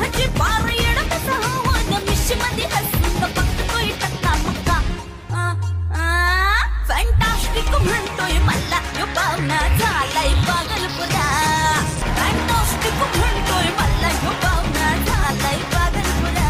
म्हणजे पार येड कसा हवं मिशी मध्ये हसून बघतोय टक्का मक्का फॅन्टास्टिक म्हणतोय मला यो पाहुणा झालाय पागल पुरा फॅन्टास्टिक म्हणतोय मला यो पाहुणा झालाय पागल पुरा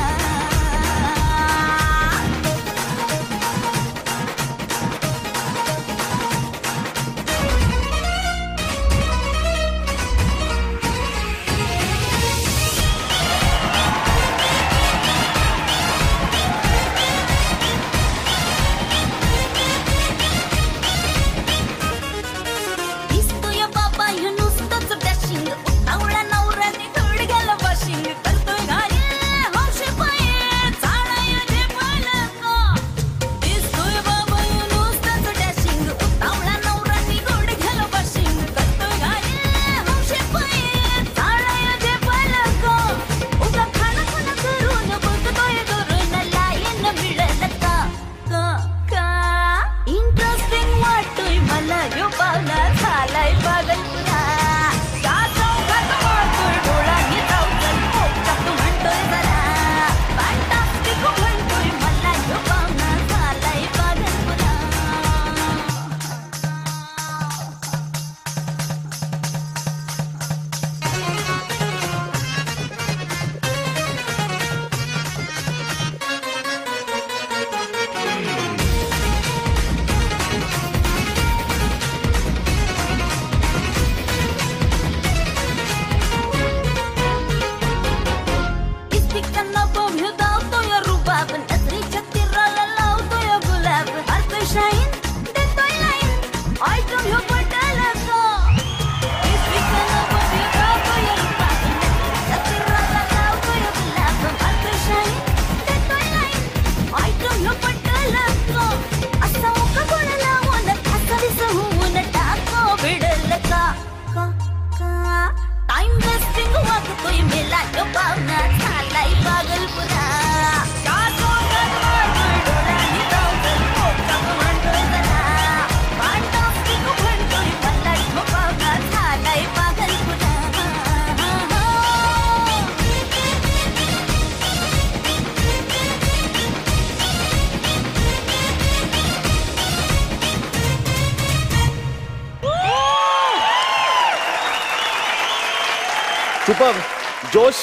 सुपर जोश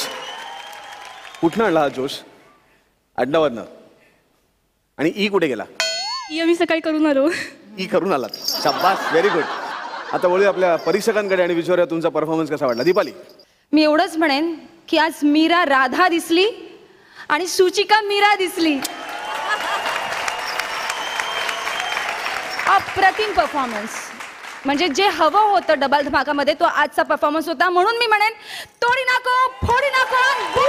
कुठनं आणला हा जोश अड्डावरनं आणि ई कुठे गेला मी सकाळी करून आलो ई करून आलात शाबास व्हेरी गुड आता बोलूया आपल्या परीक्षकांकडे आणि विचारूया तुमचा परफॉर्मन्स कसा वाटला दीपाली मी एवढंच म्हणेन की आज मीरा राधा दिसली आणि सुचिका मीरा दिसली अप्रतिम परफॉर्मन्स म्हणजे जे हवं होतं डबल धमाकामध्ये तो आजचा परफॉर्मन्स होता म्हणून मी म्हणेन तोडी नाको फोडी नाको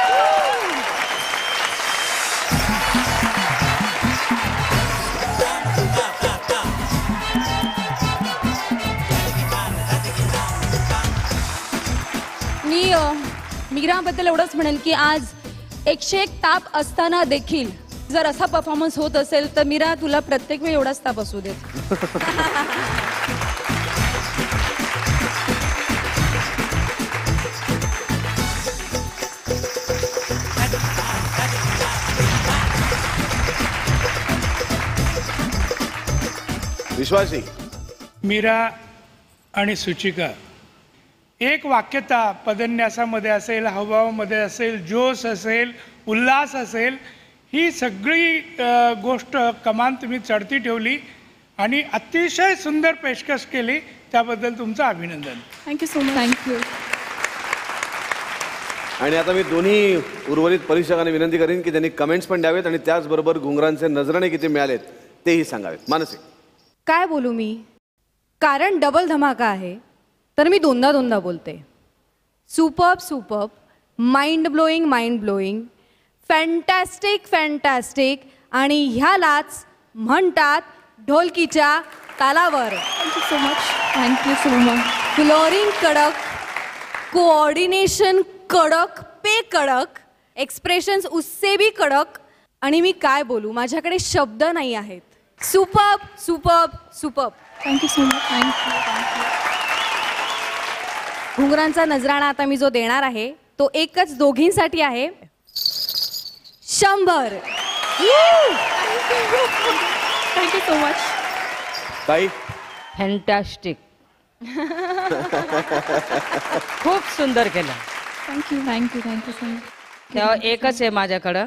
मी मीराबद्दल एवढंच म्हणेन की आज 101 ताप असताना देखील जर असा परफॉर्मन्स होत असेल तर मीरा तुला प्रत्येक वेळी एवढाच ताप असू देत विश्वासी मीरा आणि सुचिका एक वाक्यता पदन्यासामध्ये असेल हावभावामध्ये असेल जोश असेल उल्हास असेल ही सगळी गोष्ट कमान तुम्ही चढती ठेवली आणि अतिशय सुंदर पेशकश केली त्याबद्दल तुमचं अभिनंदन थँक्यू सो मच थँक्यू आणि आता मी दोन्ही उर्वरित परीक्षकांना विनंती करेन की त्यांनी कमेंट्स पण द्यावेत आणि त्याचबरोबर घुंगरांचे नजराणे किती मिळालेत तेही सांगावेत मानसी काय बोलू मी कारण डबल धमाका आहे तर मी दोनदा बोलते superb superb mind blowing fantastic आणि ह्यालाच म्हणतात ढोलकीच्या तालावर थँक्यू सो मच फ्लोरिंग कडक कोऑर्डिनेशन कडक पे कडक एक्सप्रेशन्स उससे भी कडक आणि मी काय बोलू माझ्याकडे शब्द नाही आहेत superb thank you so much thank you घुंगरांचा नजराणा आता मी जो देणार आहे तो एकच दोघींसाठी आहे 100. Thank you so much. ताई फॅन्टॅस्टिक. खूप सुंदर केलं. Thank you thank you thank you so much. तेव्हा एकच आहे माझ्याकडं.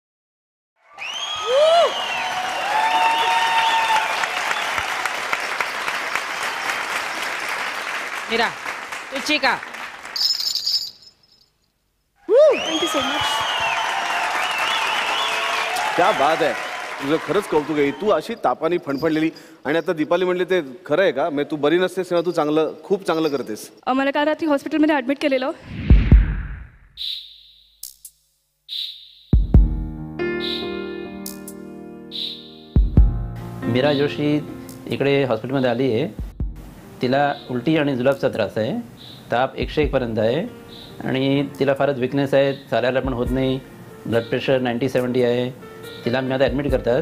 Meera Ruchika. Thank you so much. क्या बात आहे. तुझं खरंच कौतुक आहे. तू अशी तापानी फणफणलेली आणि आता दीपाली म्हणले ते खरं आहे का? म्हणजे तू बरी नसतेस तेव्हा तू चांगलं खूप चांगलं करतेस. मला काल रात्री हॉस्पिटलमध्ये ॲडमिट केलेलं. मीरा जोशी इकडे हॉस्पिटलमध्ये आली आहे. तिला उलटी आणि जुलाबचा त्रास आहे. ताप 101 पर्यंत आहे आणि तिला फारच विकनेस आहे. चालायला पण होत नाही. ब्लड प्रेशर 90-70 आहे. तिला मी आता ॲडमिट करतात.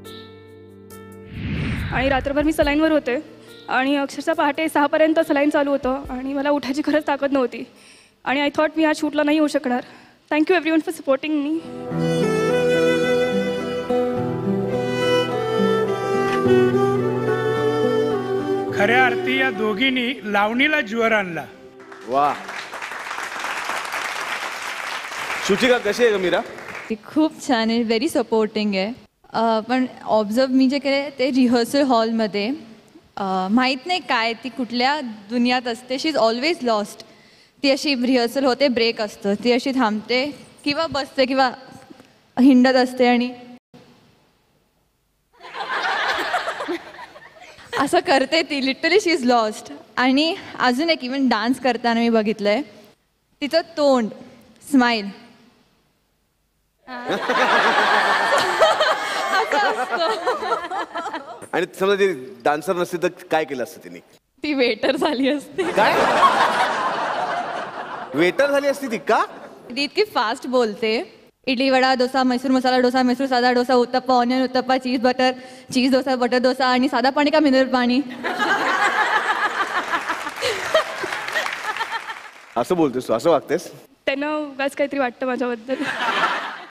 आणि रात्रभर मी सलाईनवर होते आणि अक्षरशः पहाटे 6 पर्यंत सलाईन चालू होतं आणि मला उठायची खरंच ताकद नव्हती आणि आय थॉट मी आज शूटला नाही येऊ शकणार. Thank you everyone for supporting me. खऱ्या अर्थी या दोघींनी लावणीला ज्वर आणला. वा. शुचिका कशी आहे ग मीरा? ती खूप छान आहे. व्हेरी सपोर्टिंग आहे. पण ऑब्झर्व मी जे केले ते रिहर्सल हॉलमध्ये माहीत नाही काय ती कुठल्या दुनियात असते. She is always lost. ती अशी रिहर्सल होते ब्रेक असतं ती अशी थांबते किंवा बसते किंवा हिंडत असते आणि असं करते ती. Literally she is lost. आणि अजून एक इवन डान्स करताना मी बघितलं आहे तिचं तोंड स्माईल आणि समजा ती डान्सर नसती तर काय केलं असतं तिने? ती वेटर झाली असते. काय वेटर झाली असती ती का? ती इतकी फास्ट बोलते. इडली वडा डोसा मैसूर मसाला डोसा मैसूर साधा dosa uttappa onion uttappa cheese dosa butter dosa आणि साधा पाणी का मिनरल पाणी. असं बोलतेस तू? असं वागतेस? त्यांना उगाच काहीतरी वाटतं माझ्याबद्दल.